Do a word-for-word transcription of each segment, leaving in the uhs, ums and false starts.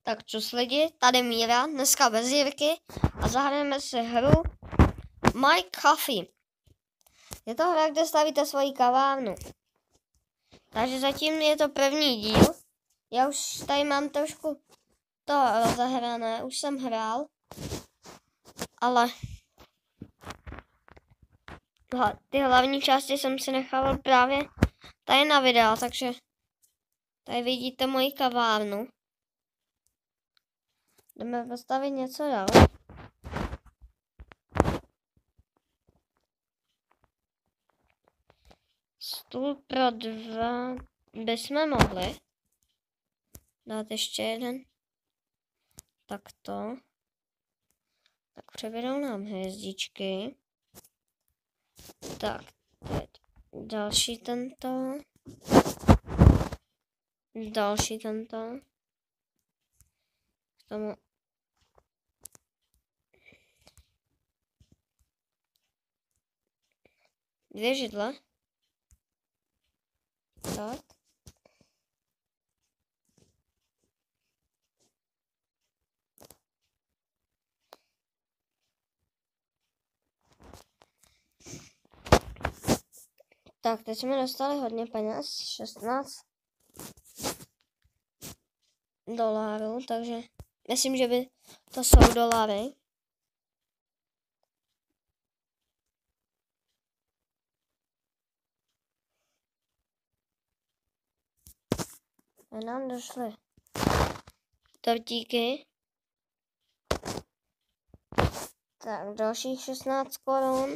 Tak čus lidi, tady Míra, dneska bez Jirky a zahrajeme si hru My Coffee. Je to hra, kde stavíte svoji kavárnu. Takže zatím je to první díl. Já už tady mám trošku to rozehrané, už jsem hrál. Ale ty hlavní části jsem si nechával právě tady na videa, takže tady vidíte moji kavárnu. Jdeme postavit něco dál. Stůl pro dva bychom mohli dát ještě jeden. Takto. Tak přeběrou nám hvězdičky. Tak, teď další tento. Další tento. K tomu dvě židle. Tak. Tak, teď jsme dostali hodně peněz, šestnáct dolarů, takže myslím, že by to jsou dolary. A nám došly tortíky. Tak, dalších šestnáct korun.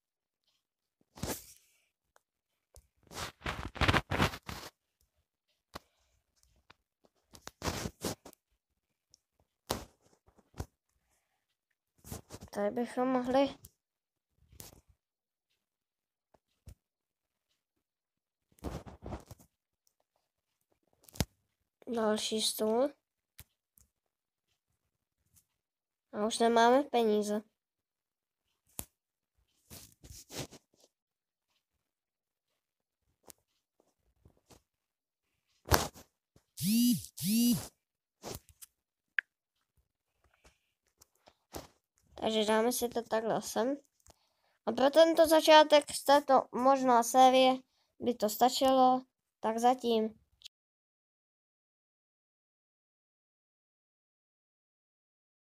Tady bychom mohli další stůl. A už nemáme peníze. Takže dáme si to takhle sem. A pro tento začátek z této možná série by to stačilo. Tak zatím.